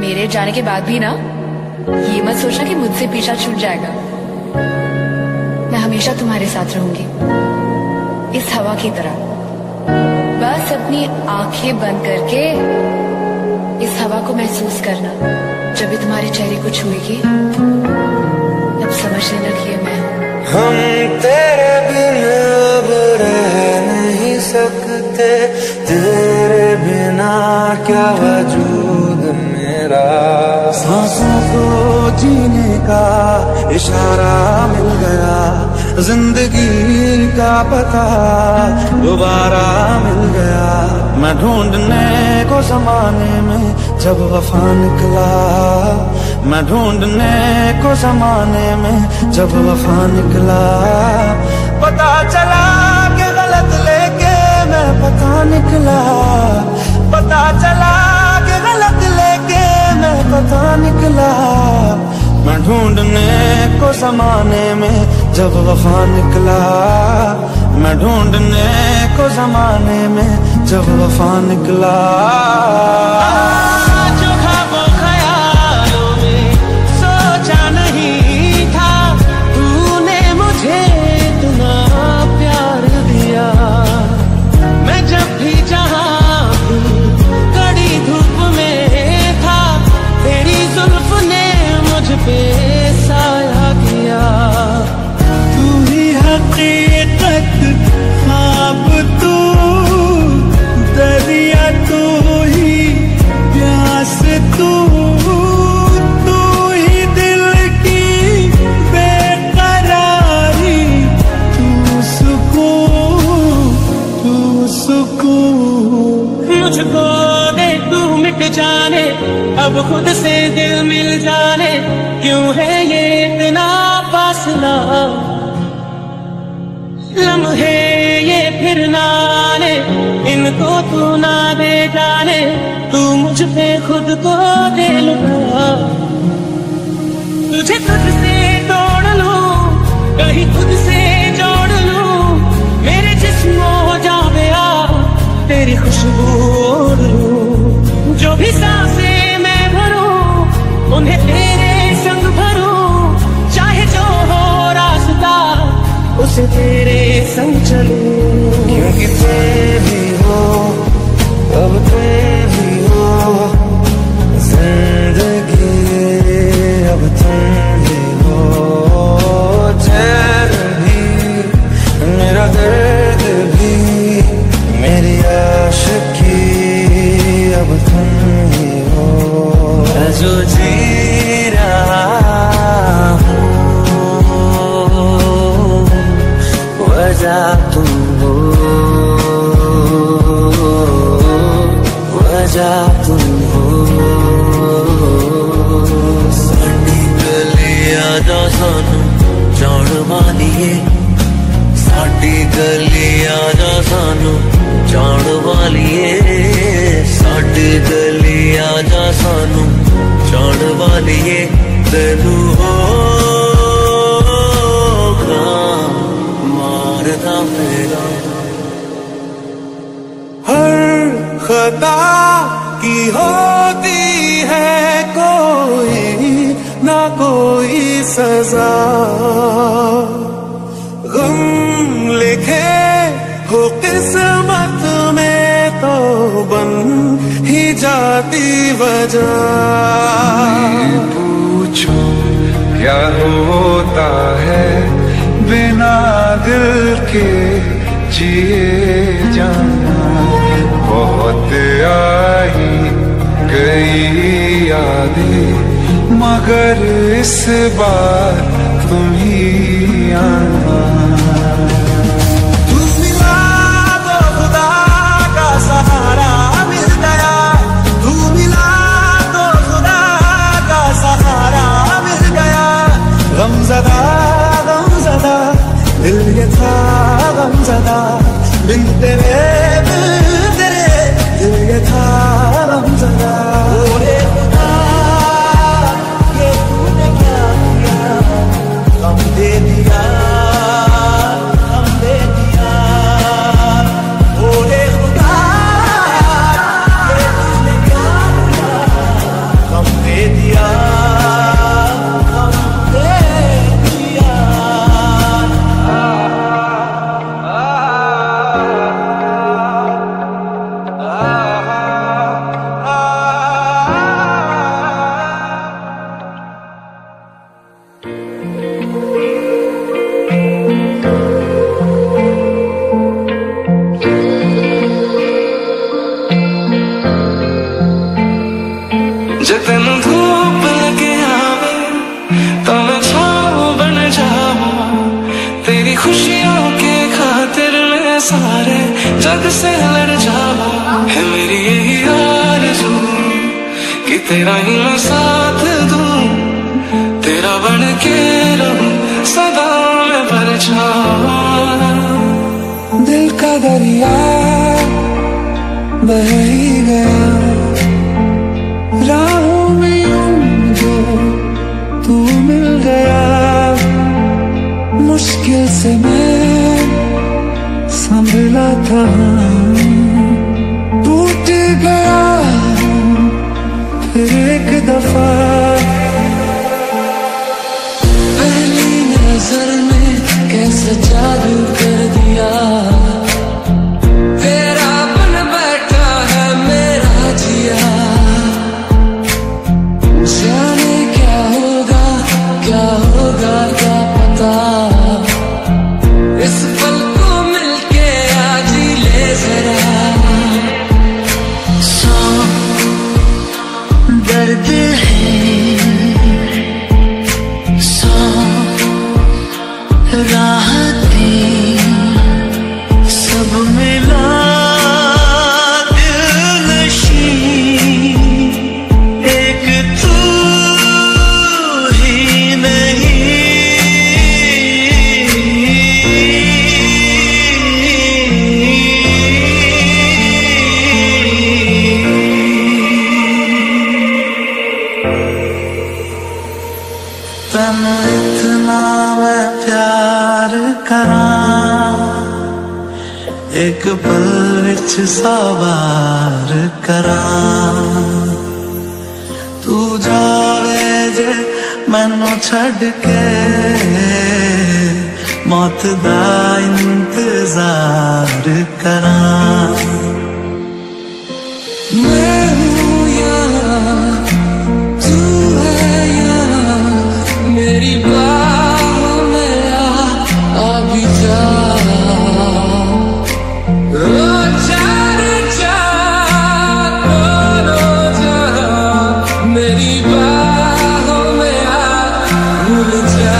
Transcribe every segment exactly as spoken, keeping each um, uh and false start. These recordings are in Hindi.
मेरे जाने के बाद भी ना ये मत सोचना कि मुझसे पीछा छूट जाएगा। मैं हमेशा तुम्हारे साथ रहूंगी, इस हवा की तरह। बस अपनी आंखें बंद करके इस हवा को महसूस करना। जब भी तुम्हारे चेहरे को छुएगी तब समझने लगी मैं हम तेरे बिना अब रह नहीं सकते, तेरे बिना क्या वजूद मेरा। सांसों को जीने का इशारा मिल गया, जिंदगी का पता दोबारा मिल गया। मैं ढूंढने को जमाने में जब वफा निकला, मैं ढूंढने को जमाने में जब वफा निकला। पता चला कि गलत लेके मैं पता निकला, पता चला कि गलत लेके मैं पता निकला। मैं ढूंढने को जमाने में जब वफा निकला, मैं ढूंढने को जमाने में जब वफा निकला। जो ख्वाबों ख्यालों में सोचा नहीं था, तूने मुझे इतना प्यार दिया। मैं जब भी जहाँ भी कड़ी धूप में था, तेरी जुल्फ ने मुझ पे साया किया। तू ही हकीकत ख्वाब, तू दरिया, तू ही प्यास, तू तू ही दिल की बेकरारी। तू सुकून, तू सुकून। मुझको दे तू मिट जाने, अब खुद से दिल मिल जाने। क्यों है ये इतना फासला, लम्हे ये फिर ना आने, इनको तू ना दे जाने। तू मुझ पे खुद को दे लुटा, तुझे खुद से तोड़ लूं, कहीं खुद से जोड़ लूं। मेरे जिस्म हो जावे आ, तेरी खुशबू ओढ़ लूं। जो भी सांसें मैं भरूं, उन्हें तेरे संग भरूं। चाहे जो हो रास्ता, उसे तेरे संग चलूं। क्योंकि तुम ही हो, अब तुम ही हो जिंदगी, अब तुम ही हो। चैन भी, मेरा दर्द भी, मेरी आशिकी, अब तुम ही हो। मैं जो जी रहा वजह तुम हो, वजह तुम हो। साडी गलियां दा सानू जान वालिए, साडी गलियां दा सानू जान वालिए। साडी गलियां दा सानू जान वालिए। तेनू होगा मारदा मेरा, हर खता की होती है कोई ना कोई सजा। गम लिखे हो किस्मत में तो बन ही जाती वजह। पूछो क्या होता है बिना दिल के जिए जाना। बहुत आई गई यादें, मगर इस बार तुम ही आना। तू मिला तो खुदा का सहारा मिल गया, तू मिला तो खुदा का सहारा मिल गया। गमज़दा गमज़दा दिल ये था गमज़दा, बिन तेरे बिन तेरे दिल ये था गमज़दा। ओए खुदा ये तूने क्या किया, गम दे दिया जे तेन धूप लगे आवे तो मैं छाँव बन जावा, तेरी खुशियों के खातिर मैं सारे जग से लड़ जावा। है मेरी यही आरज़ू कि तेरा ही मैं साथ दूं, तेरा बन के रहूं सदा मैं परछावा। दिल का दरिया बह ही गया, राहों में यूं जो तू मिल गया, मुश्किल से मैं संभला था, टूट गया फिर एक दफा। पहली नजर में कैसे जादू कर दिया, तेरा बन बैठा है मेरा जिया। जाने क्या होगा क्या होगा क्या पता, इस पल को मिलके आज ही ले जरा। सौ दर्द है, सौ राहतें, सब मिला दिलनशी, एक तू ही नहीं। तैनू इतना मैं प्यार करां, एक पल विच सौ बार करां। तू जावे जे मैनू छड़ के, मौत दा इंतजार करां। मैं हूँ यहाँ तू है यहाँ, मेरी बाहों में आ, आ भी जा। ओ चार चार बोलो जा, मेरी बाहों में आ, भूल जा।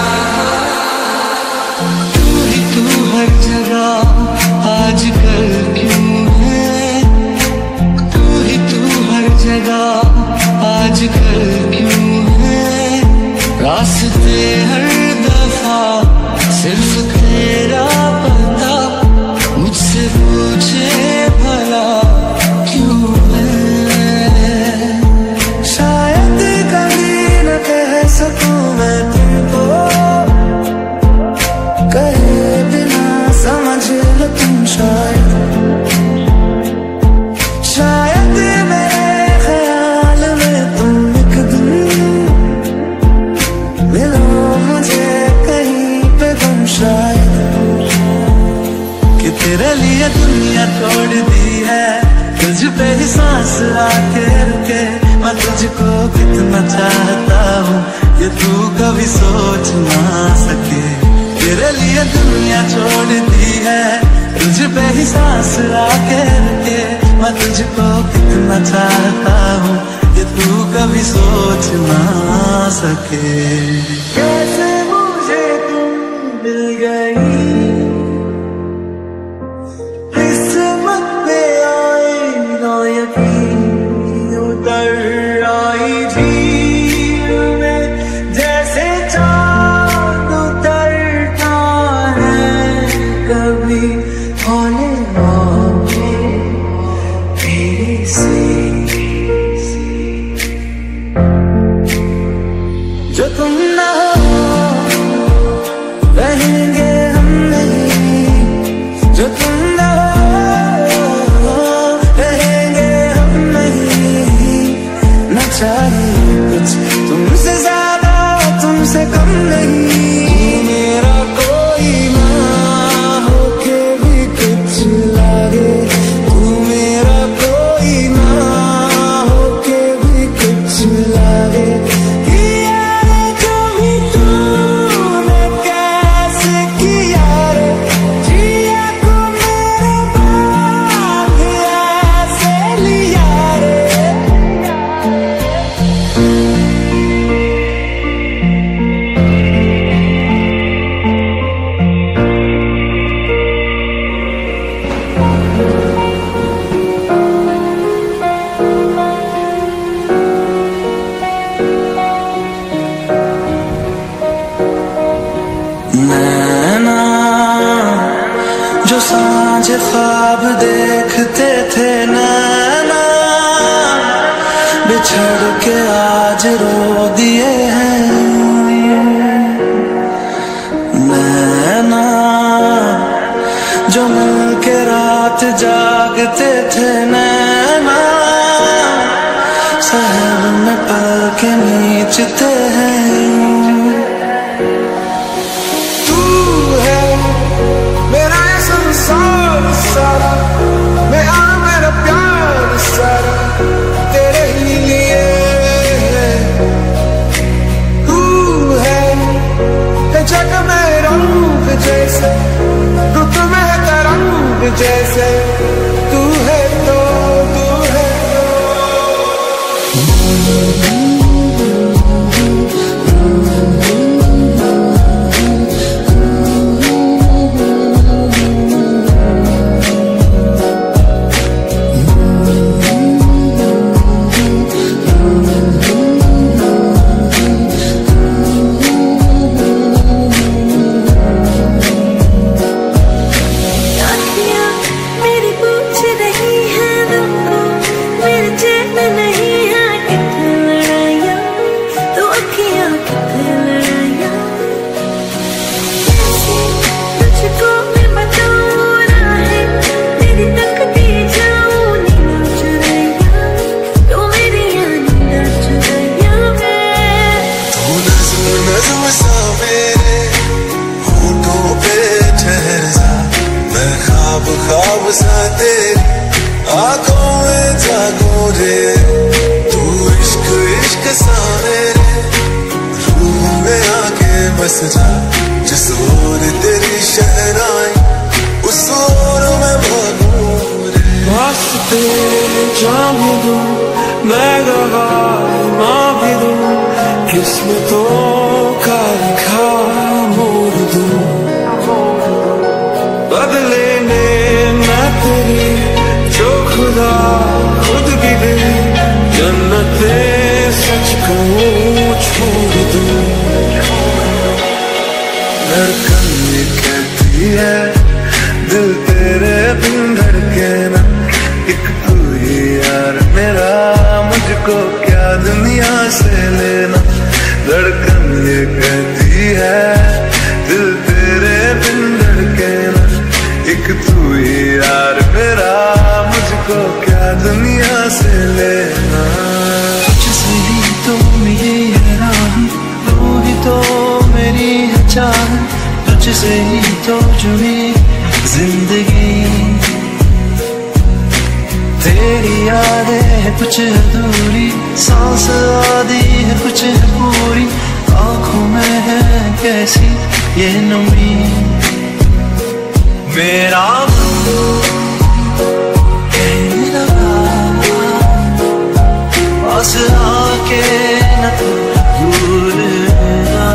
तू ही तू हर जगह आजकल क्यों है, तू ही तू हर जगह आजकल क्यों है। रास्ते हर दफा सिर्फ तेरा पता, मुझसे पूछे भला क्यों है। शायद कभी न कह सकूं मैं तुमको, कहे बिना समझ लो तुम शायद। शायद मेरे ख्याल में तुम एक दिन मिलो मुझे कहीं पे तुम शायद। कि तेरे लिए दुनिया तोड़ दी है, तुझ पे ही सांस आके रुके। मैं तुझको कितना चाहता हूँ ये तू कभी सोच ना सके। तेरे लिए दुनिया छोड़ दी है, तुझ पे ही सांस आके रुके। मैं तुझको कितना चाहता हूँ ये तू कभी सोच ना सके। कैसे मुझे तुम मिल गई, किस्मत पे आई ना यकीन, उतर आई झील में जैसे चाँद उतरता है कभी होने वाले तेरे से। जो तुम ना हो रहेंगे हम नहीं, जो तुम ना हो रहेंगे हम नहीं। न चाहिए कुछ तुमसे ज्यादा तुमसे कम नहीं। तू मेरा कोई ना होके भी कुछ लागे, तू मेरा कोई ना होके भी कुछ लागे। बिछड़ के आज रो दिए हैं नैना, जो मिल के रात जागते थे नैना, सहर में पल के नीचते हैं। तू है मेरा ये संसार सारा, मेरा मेरा प्यार सारा तेरे ही लिए। तू है जग में रंग जैसे, रुत में तरंग जैसे, तू है तो तू है ख्वाब सा तेरी आंखों में जागो रे। तू इश्क इश्क सा मेरे रूह में आके बस जा, जिस ओर तेरी शहनाई उस ओर मैं भागूं रे। वास्ते जाम दूं मैं गवाह मां भी दूं, किस्मतों का लिखा मोड़ दूं, बदले जो खुदा खुद भी दे, जन्नते सच कहूँ छोड़ दूँ। धड़कन ये कहती है दिल तेरे बिन धड़के ना, एक तू ही यार मेरा, मुझको क्या दुनिया से लेना। धड़कन ये कहती है दिल तेरे बिन धड़के ना, एक तू ही यार मेरा, मुझको क्या दुनिया से लेना। तुझसे ही तो मेरी है राह, तू ही तो मेरी है चाह, तुझसे ही तो जुड़ी जिंदगी। तेरी यादें है कुछ अधूरी, सांस आधी है कुछ है पूरी, आँखों में है कैसी ये नमी। मेरा कहने लगा पास आके न तो भूलना,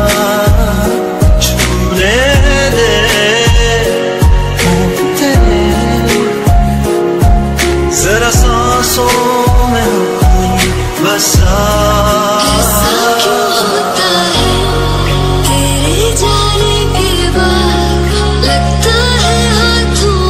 छूने दे तेरे जरा सांसों में अपनी बसा। तेरे जाने के बाद लगता है हाथों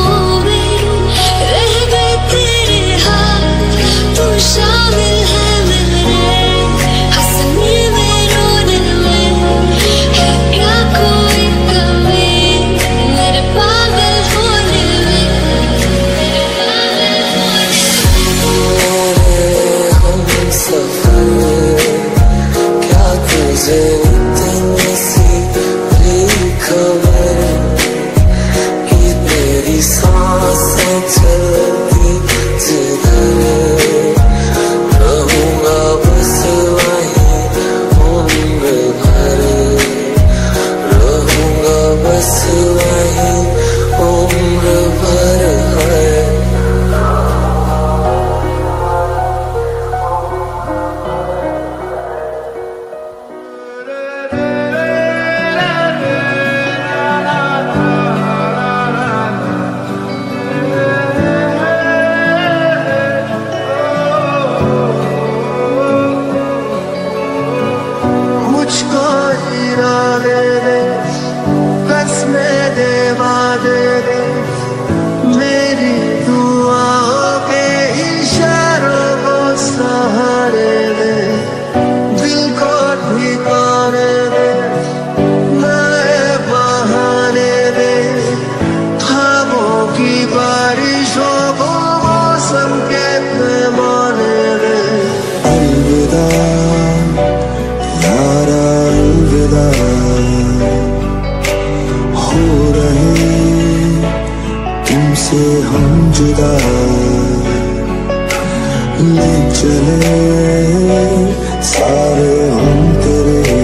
सारे हम तेरे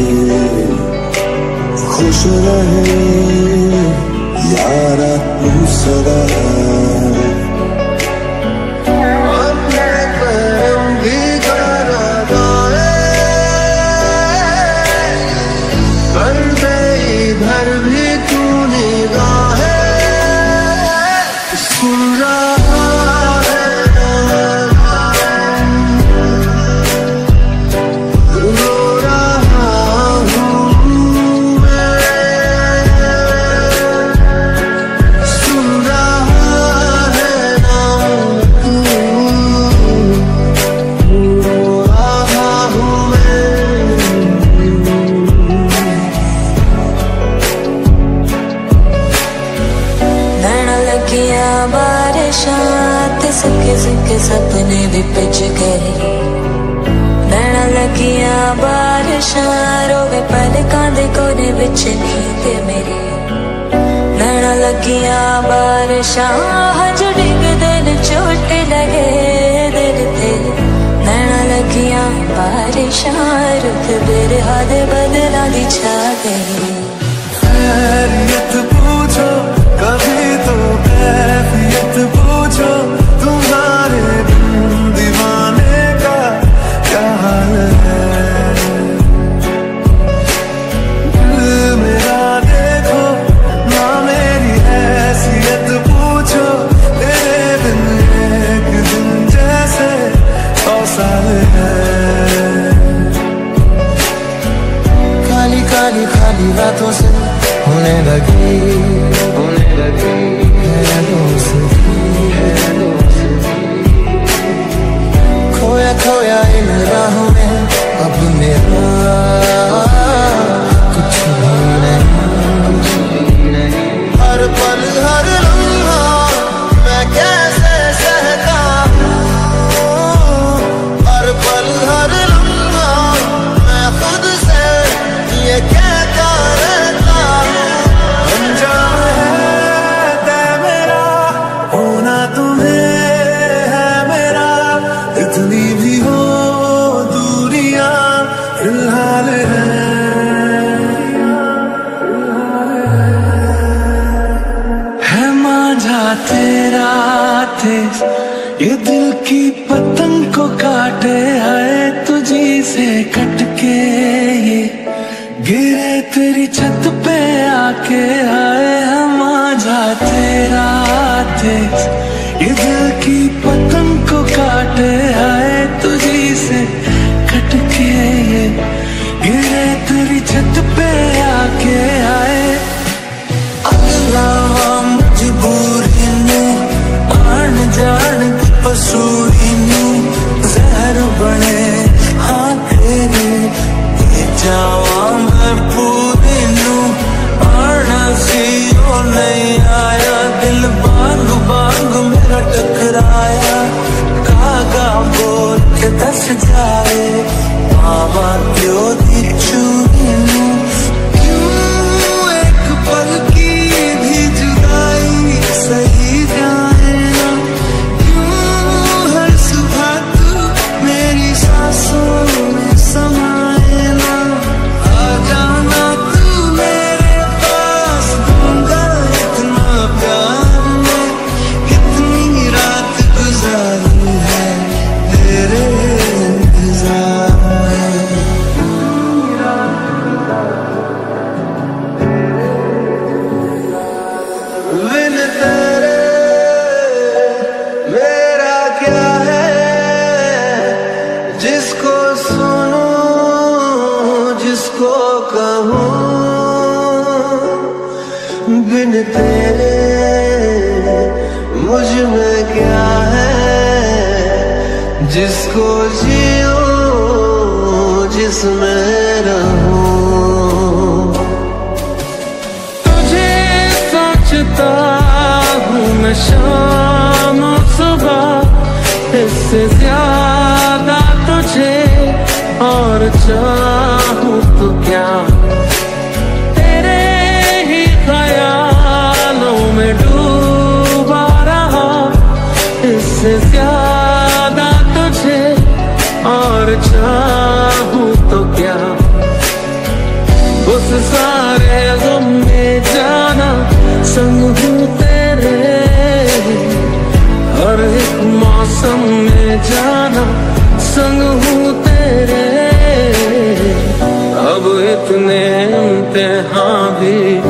खुश रहे यारा तू सदा सके सके सपने भी पिच गए नैना लगियां बारिशां रोवे पलकां दे कोने विच नींद मेरी नैना लगियां बारिशां हज डिगदे ने चोट लगे दिल ते नैना लगियां बारिशां रुख बिरहा दे बदलां दी छा गई खैरियत पूछो कभी तो कैफियत पूछो तुम्हारे बिन दीवाने का क्या हाल है दिल मेरा देखो ना मेरी हैसियत पूछो तेरे बिन एक दिन जैसे सौ साल है काली काली खाली रातों से होने लगी होने लगी है दोस्ती है दोस्ती खोया खोया इन राहों में अब मेरा कुछ भी नहीं हर पल हर लम्हा मैं कैसे सहता हूँ हर पल हर लम्हा मैं खुद से ये कहता रहता तेरा थे ये दिल की पतंग को काटे आए तुझी से कटके ये गिरे तेरी छत पे आके आए हम आजा तेरा थे ये दिल की पतंग को काटे आए तुझी से कटके ये गिरे तेरी छत पे आके आए अल्लाह मजबूरी ने आन जान की पसूरी ने जहर बने हाँ तेरे ये जावा मैं पूरी नू आना सी ओ नहीं आया दिल बांग बांग मेरा टकराया कागा बोल के दस जाए मामा क्यों दी चूरी नू क्यों एक पल की भी जुदाई सही जाए ना क्यों हर सुबह तू मेरी सांसों में समाए ना आ जाना तू मेरे पास दूंगा इतना प्यार में कितनी रात गुजारी है तेरे इंतजार में बिन तेरे मेरा क्या है जिसको सुनूं जिसको कहूँ बिन तेरे मुझ में क्या है जिसको जियूं जिसमें रहूं तुझे सोचता हूँ मैं शाम सुबह इससे ज्यादा तुझे और चाहूँ तो क्या तेरे ही ख्यालों में डूबा रहा इससे ज्यादा तुझे और चाहूँ मौसम में जाना संग हूँ तेरे, अब इतने इम्तिहान भी